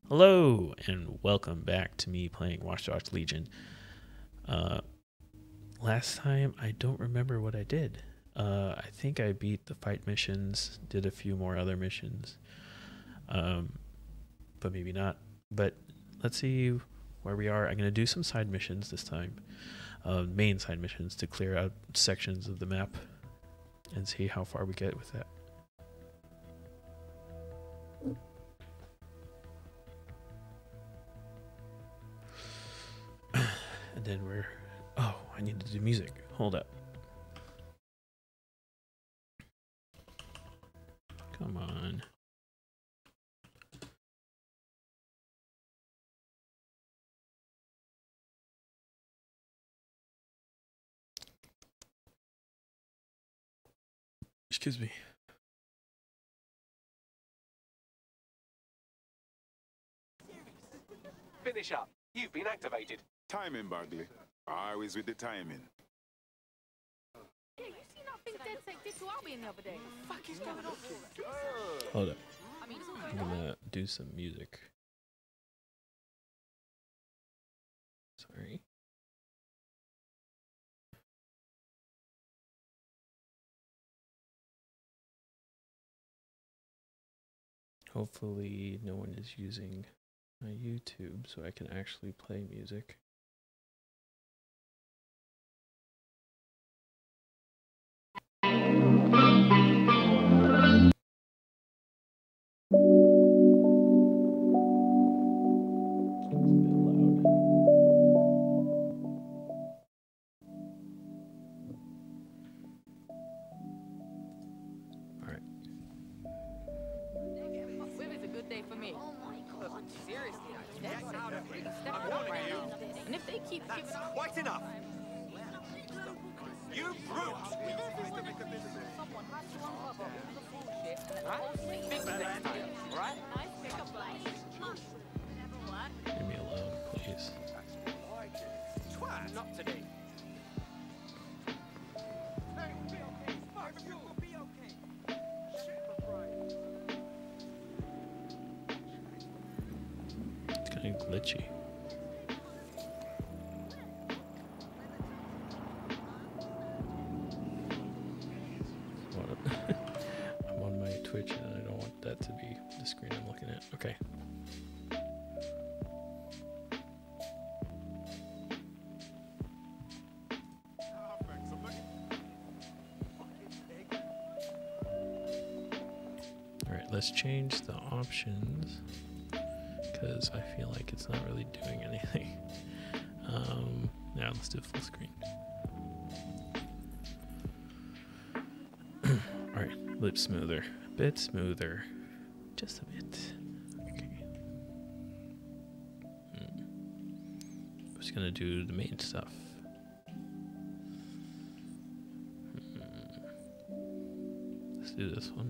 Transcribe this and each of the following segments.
Hello, and welcome back to me playing Watch Dogs Legion. Last time, I don't remember what I did. I think I beat the fight missions, did a few more other missions, but maybe not. But let's see where we are. I'm going to do some side missions this time, main side missions to clear out sections of the map and see how far we get with that. And then oh, I need to do music. Hold up. Come on. Excuse me. Finish up. You've been activated. Timing, Bagley. Always with the timing. Yeah, you seen that thing Dead did to Albion the other day? What the fuck is going on? Hold up. I mean, it's all I'm going on. gonna do some music. Sorry. Hopefully no one is using my YouTube so I can actually play music. And if they keep giving That's quite enough. You brute! someone has to uncover all the bullshit and then the whole thing is next time, right? Nice pickup line. Leave me alone, please. Twat! Not today. It's kind of glitchy. I'm on my Twitch and I don't want that to be the screen I'm looking at. Okay. Alright, let's change the options because I feel like it's not really doing anything. Now let's do full screen. Alright, lip smoother. A bit smoother. Just a bit. Okay. Just gonna do the main stuff. Let's do this one.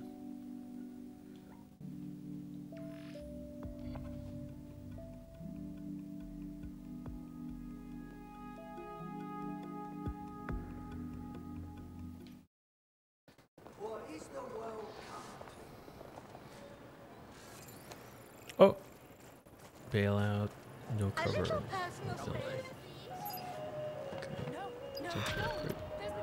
Oh, bailout, no cover. little personal Delay. Okay. Essentially upgrade.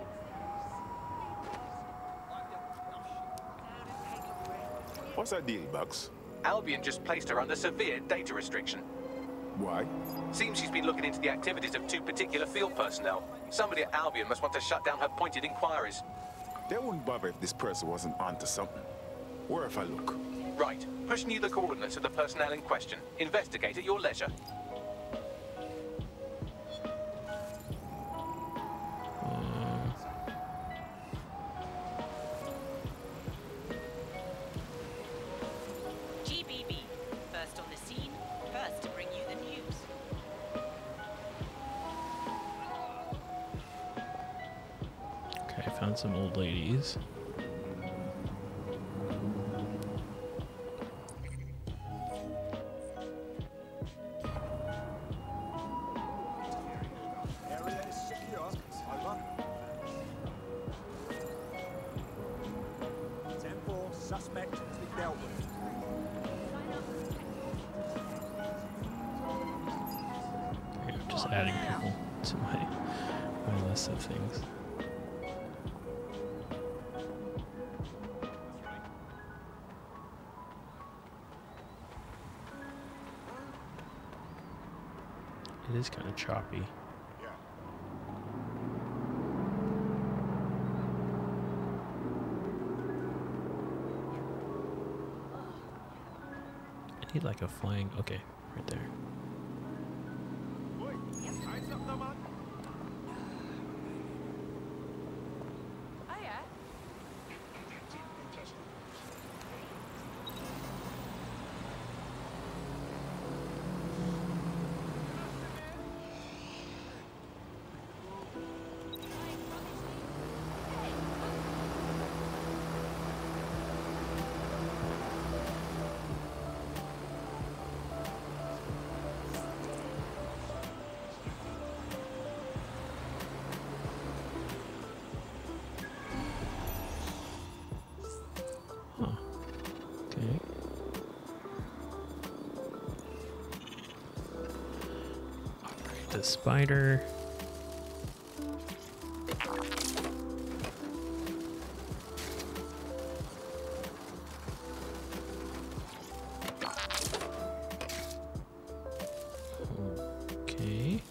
What's that deal, Bugs? Albion just placed her under severe data restriction. Why? Seems she's been looking into the activities of two particular field personnel. Somebody at Albion must want to shut down her pointed inquiries. They wouldn't bother if this person wasn't onto something. Where if I look? Right. Pushing you the coordinates of the personnel in question. Investigate at your leisure. GBB, first on the scene, first to bring you the news. Okay, I found some old ladies. Area is secure. Over. 10-4, suspect has been dealt with. just adding people to my list of things. It is kind of choppy. I need like a flying. Okay, right there. Oh yeah. Huh. Okay. Alright, the spider. Okay.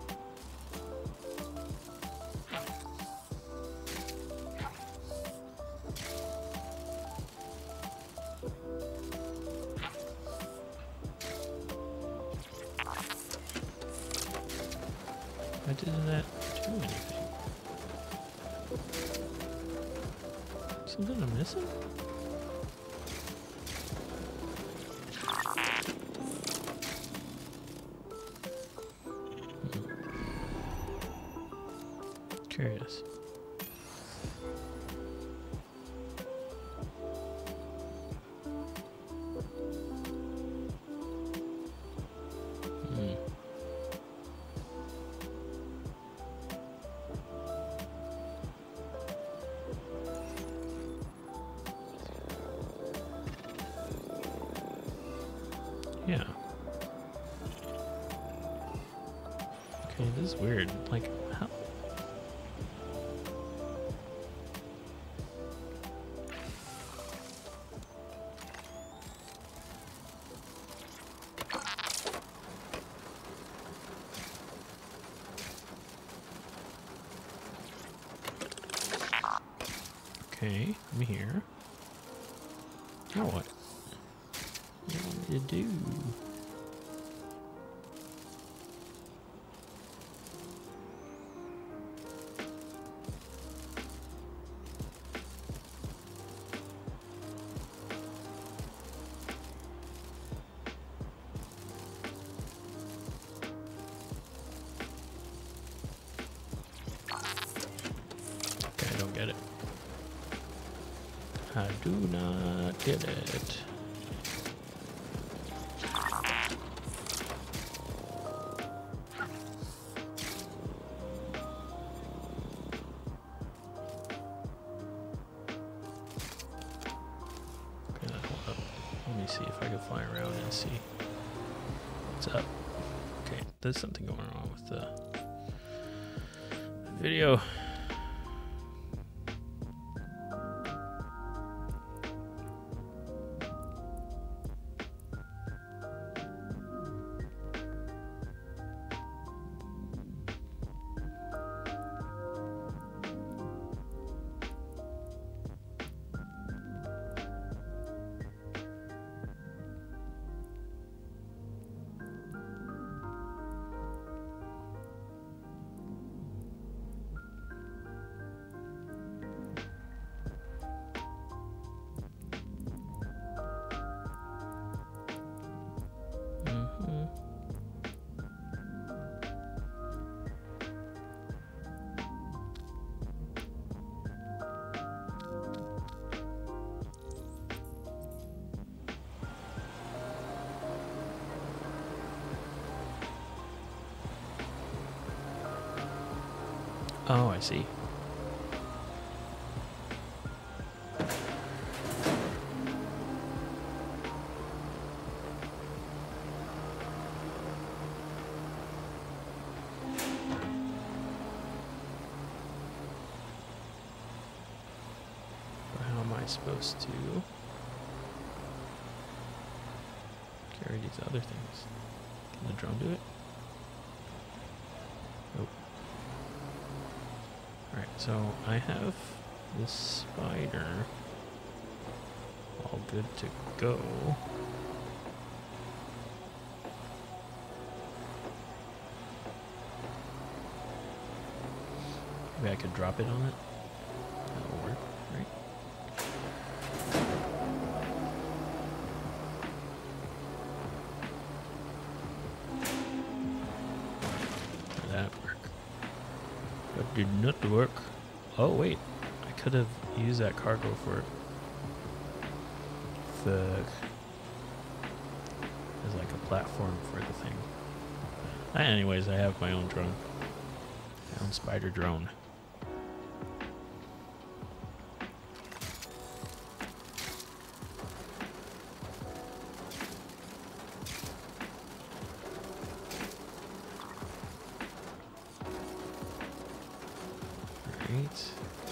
Why didn't that do anything? Something I'm missing? Curious. Yeah. Okay, this is weird. Like, how? Okay, I'm here. Now what? What do you do? Okay, I don't get it. I do not get it. Okay, hold up. Let me see if I can fly around and see what's up. Okay, there's something going on with the video. Oh, I see. supposed to carry these other things. Can the drone do it? Nope. Alright, so I have this spider all good to go. Maybe I could drop it on it. That'll work, right? Did that work? That did not work. Oh wait, I could have used that cargo for as like a platform for the thing. Anyways, I have my own drone. My own spider drone. Right.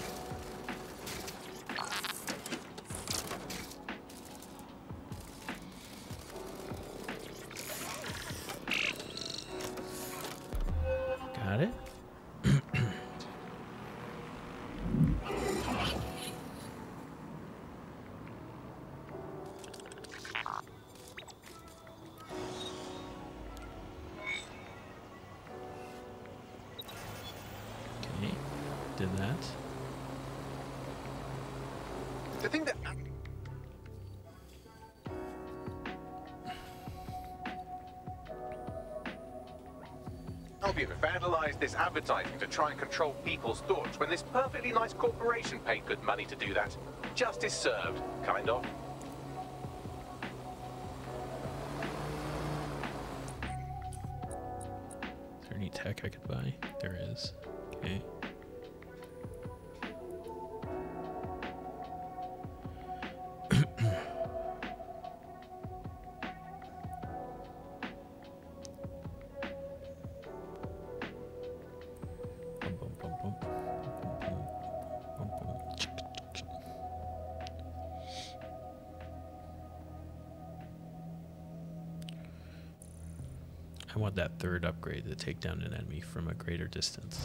Got it. Okay, did that. The thing that... Albion vandalized this advertising to try and control people's thoughts when this perfectly nice corporation paid good money to do that. Justice served, kind of. Is there any tech I could buy? There is. Okay. I want that third upgrade to take down an enemy from a greater distance.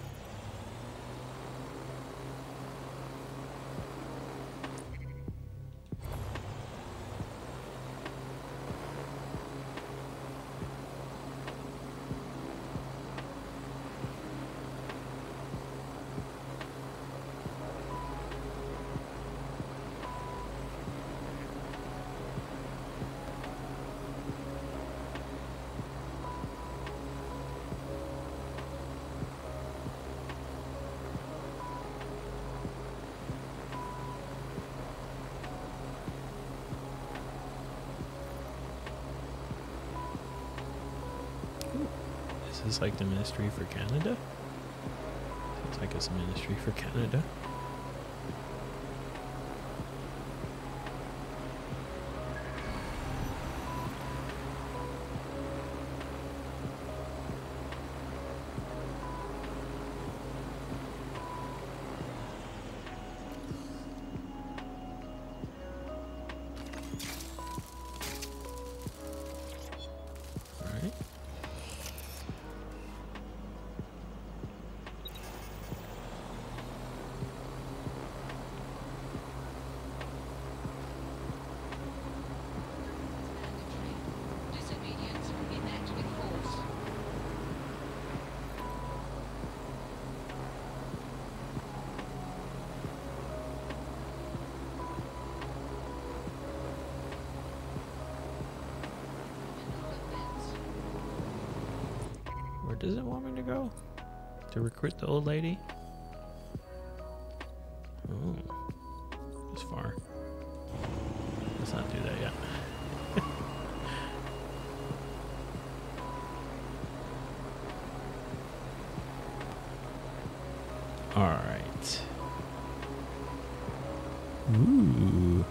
Is this like the Ministry for Canada? Sounds like it's a Ministry for Canada. Disobedience will be met with force. Where does it want me to go? To recruit the old lady? Oh, it's far. Let's not do that yet. All right. Ooh.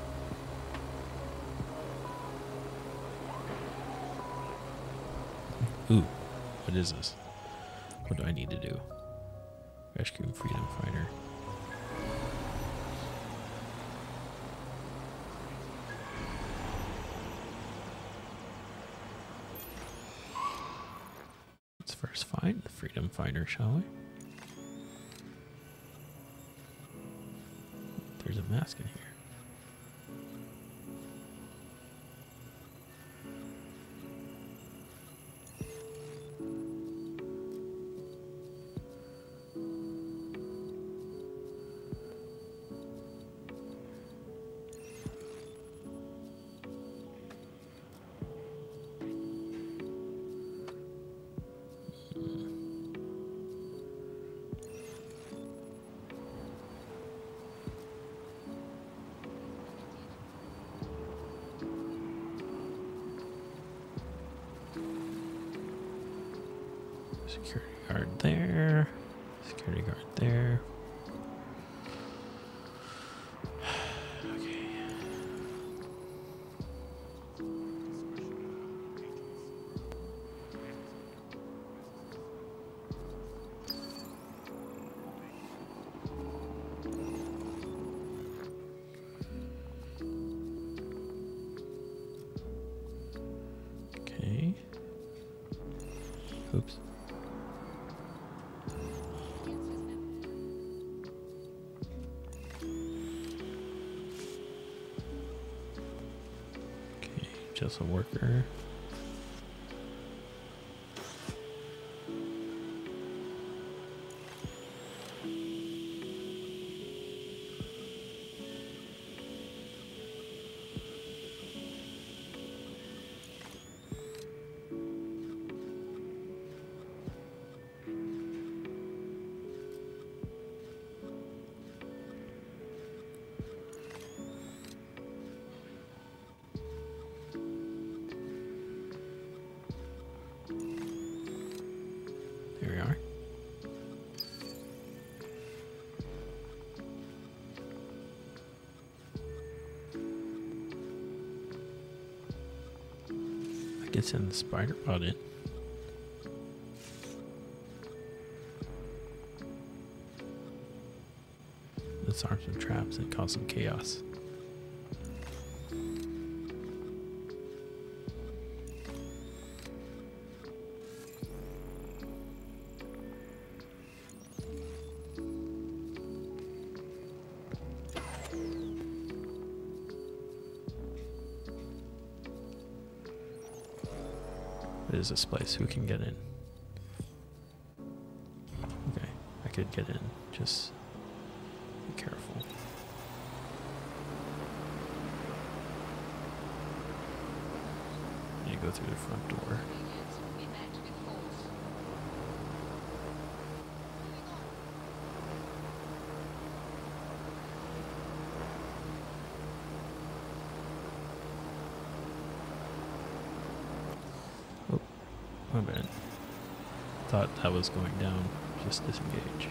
Ooh. What is this? What do I need to do? Rescue Freedom Fighter. Let's first find the Freedom Finder, shall we? There's a mask in here. Security guard there. Security guard there. Okay. Okay. Oops. Just a worker. Here we are. I can send the spider bot in. Let's arm some traps and cause some chaos. What is this place? Who can get in? Okay, I could get in. Just be careful. You go through the front door. Oh, my bad. Thought that was going down. Just disengage.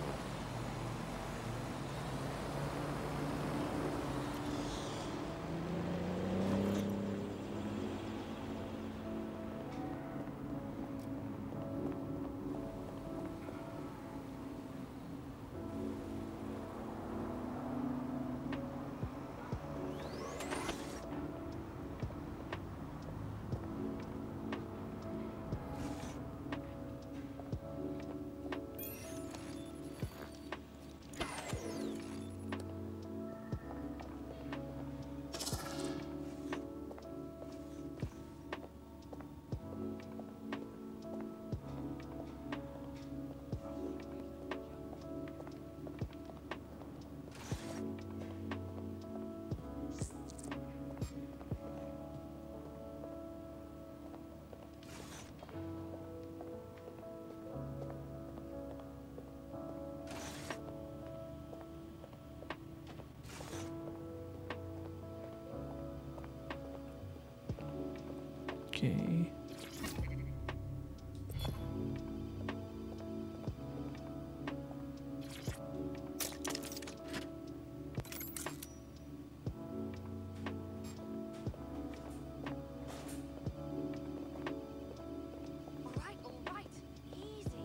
Okay. All right, easy.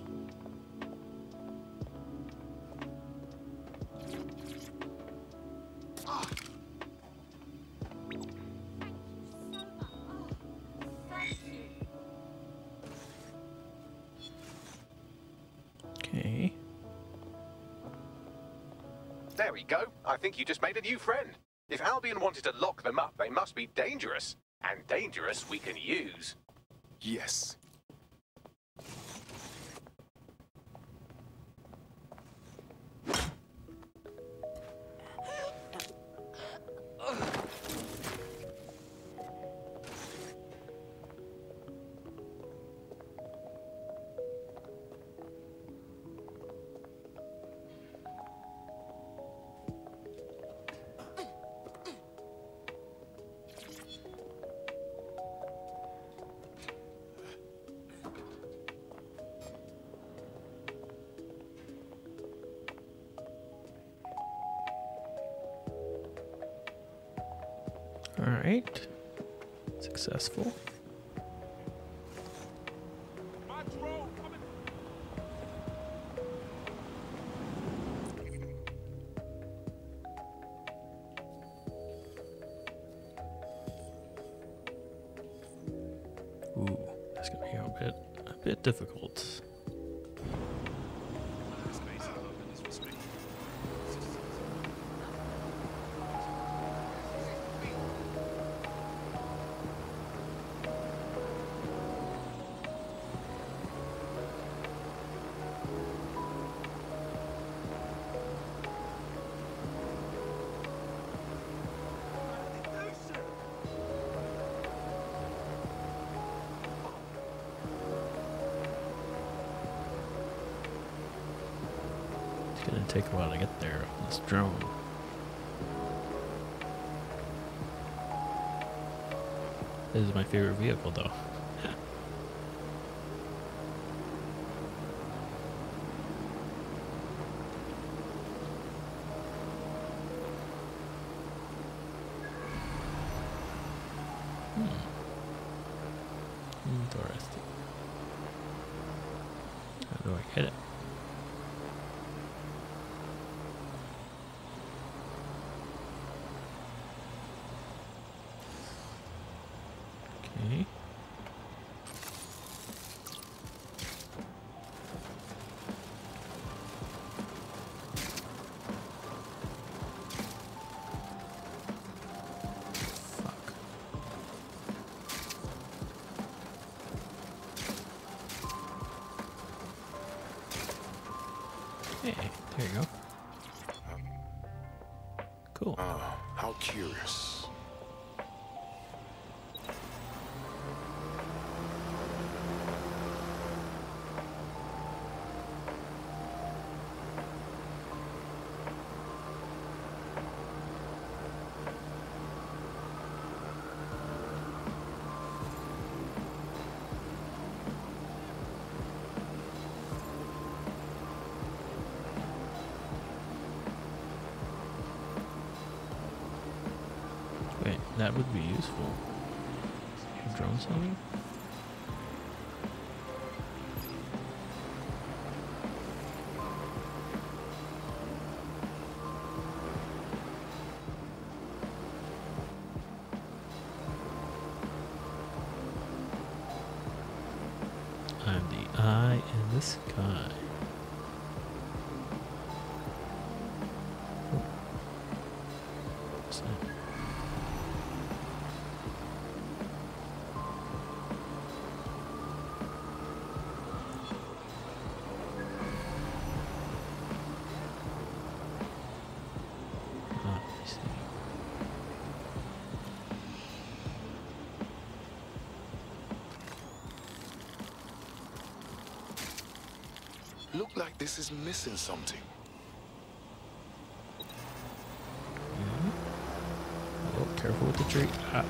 Thank you so much. Oh, thank you. There we go. I think you just made a new friend. If Albion wanted to lock them up, they must be dangerous. And dangerous we can use. Yes. All right. Successful. Ooh, that's gonna be a bit difficult. It's gonna take a while to get there on this drone. This is my favorite vehicle, though. Interesting. How do I hit it? Okay. Fuck. Hey, there you go. Cool. Ah, how curious. Wait, that would be useful. Drone selling? I'm the eye in the sky. Oh. What's that? Ah, I see. Look like this is missing something. Oh, careful with the tree. Ah.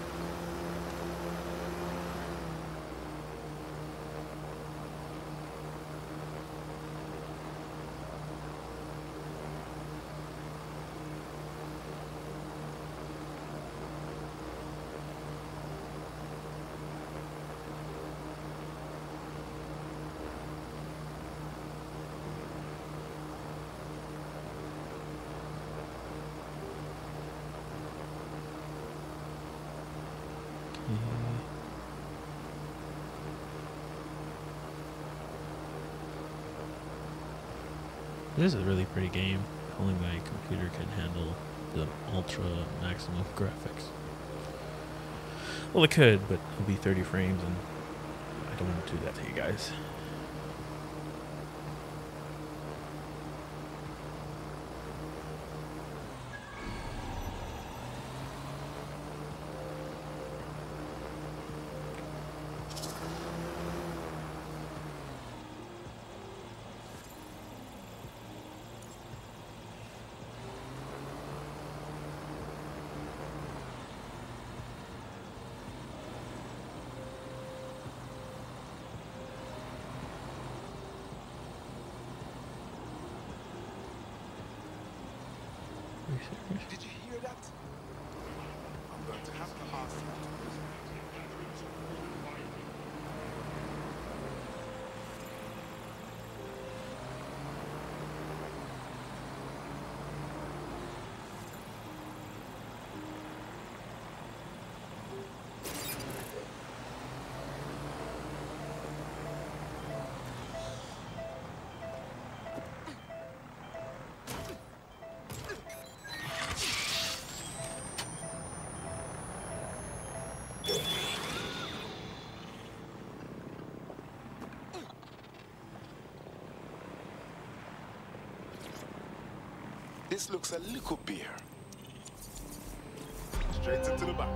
This is a really pretty game. Only my computer can handle the ultra maximum graphics. Well, it could, but it'll be 30 frames, and I don't want to do that to you guys. Did you hear that? I'm going to have to ask you to listen. This looks a little beer. Straight into the back.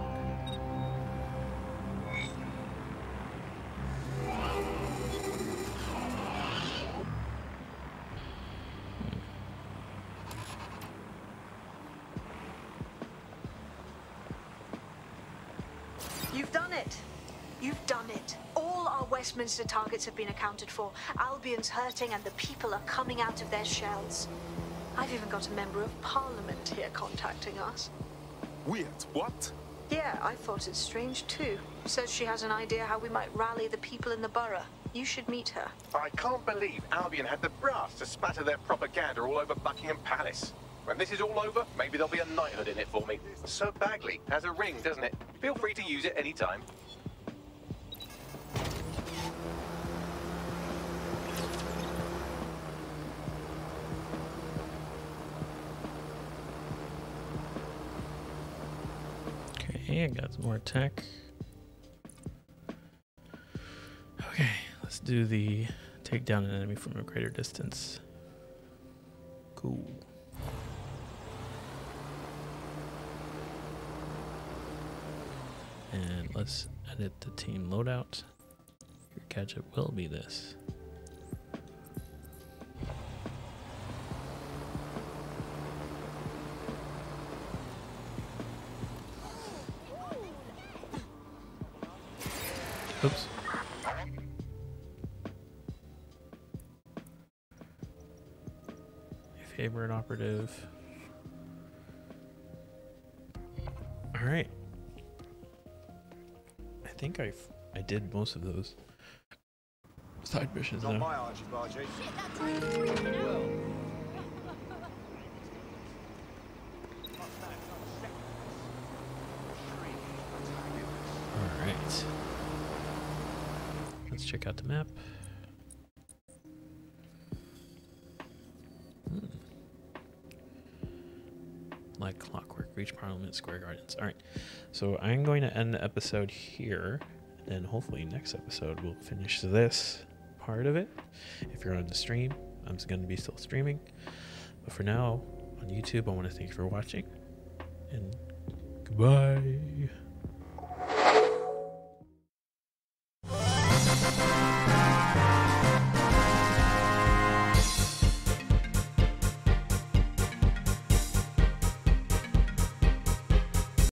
You've done it. You've done it. All our Westminster targets have been accounted for. Albion's hurting and the people are coming out of their shells. I've even got a member of Parliament here contacting us. Wait, what? Yeah, I thought it strange too. Says she has an idea how we might rally the people in the borough. You should meet her. I can't believe Albion had the brass to spatter their propaganda all over Buckingham Palace. When this is all over, maybe there'll be a knighthood in it for me. Sir Bagley has a ring, doesn't it? Feel free to use it anytime. Okay, I got some more tech. Okay, let's do the take down an enemy from a greater distance. Cool. And let's edit the team loadout. Your gadget will be this. Oops. A favorite operative. All right. I think I did most of those side missions Not now. my Archie Bargy. All right. Let's check out the map. Like clockwork, reach Parliament Square Gardens. All right, so I'm going to end the episode here, and hopefully next episode we'll finish this part of it. If you're on the stream, I'm going to be still streaming. But for now, on YouTube, I want to thank you for watching, and goodbye.